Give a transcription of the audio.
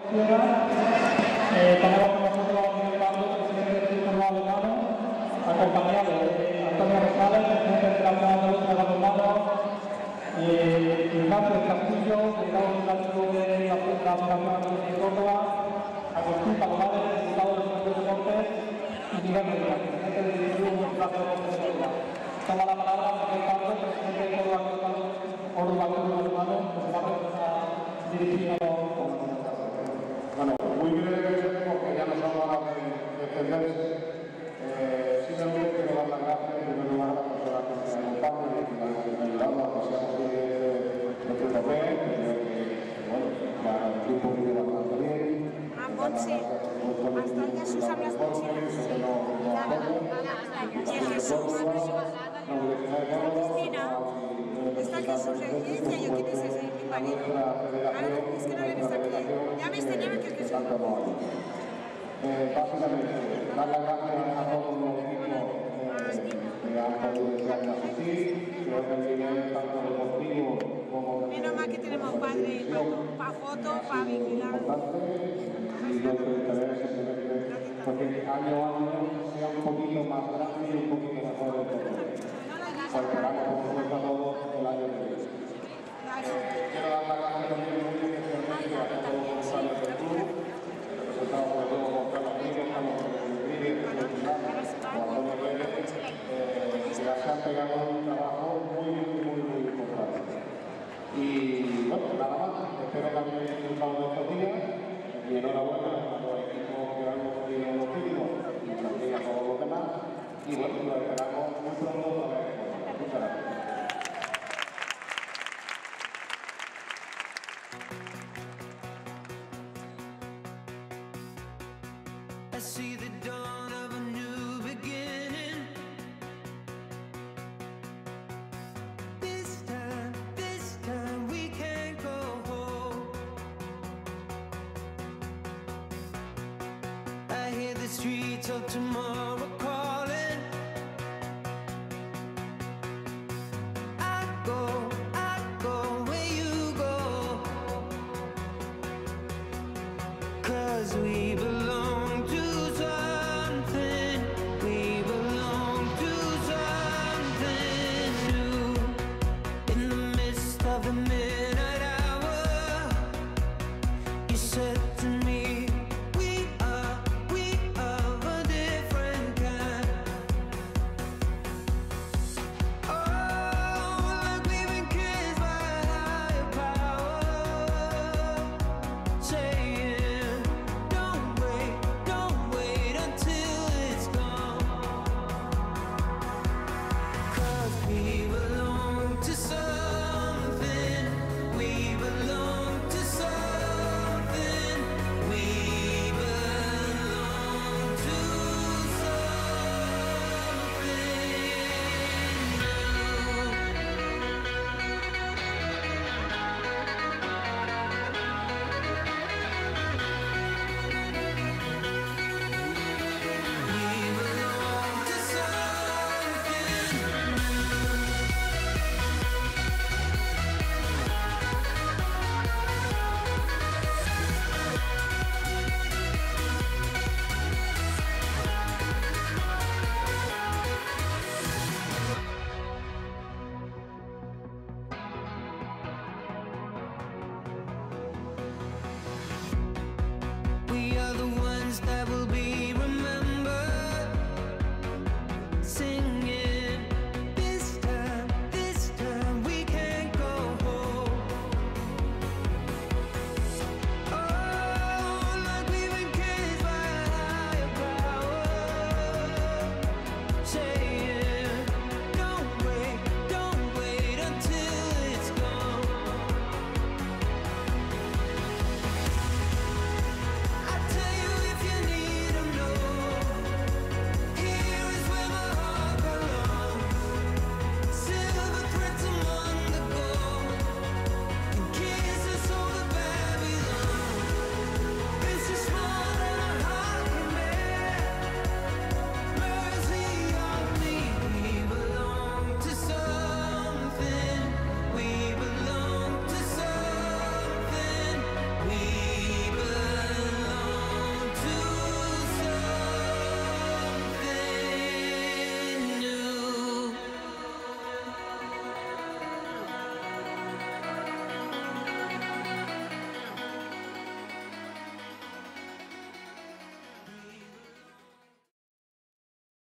Tenemos con nosotros a Miguel Pablo, presidente del Círculo Alemano, acompañado de Antonio Rosales, presidente del Campeonato de Lucha de Alemano, Ignacio del Castillo, delegado legislativo de la Fundación Antonio de Córdoba, Agustín Palomares, diputado del Centro de Deportes, y Miguel Medina, presidente del Club Municipal de Deportes de Córdoba. Toma la palabra Miguel Pablo, presidente de Córdoba Club Alemano, que se va a dirigir a los... Bueno, muy brevemente, porque ya nos vamos a extenderse. Simplemente quiero dar las gracias en primer lugar a las personas que nos han acompañado y que nos han ayudado a que seamos nuestro papel. Creo que, bueno, el grupo vive bastante bien. Montse, bastante sus hablas mochilas. Cristina, está Jesús Residencia, yo quién es ese, mi marido. Claro, es que no le he visto aquí. Ya me extrañaba que es Jesús. Básicamente, dar las gracias a todos los equipos que han podido asistir. Creo que el nivel tanto deportivo como... Menos mal que tenemos padre para fotos, para vigilar. Y lo que interesa es porque año a año sea un poquito más grande y un poquito mejor de todo. Esperamos por supuesto a todos el año que viene. Quiero dar las gracias también muy especialmente a todos los voluntarios del club, representados por todos los Carlos Amigos, estamos con el líder de Antonio Pérez, que se han pegado un trabajo muy importante. Y bueno, nada más, espero que habéis disfrutado de estos días. Y enhorabuena a los equipos que han conseguido los títulos y también a todos los demás. Y bueno, lo esperamos muy pronto otra vez. Muchas gracias. I see the dawn of a new beginning. This time we can't go home. I hear the streets of tomorrow.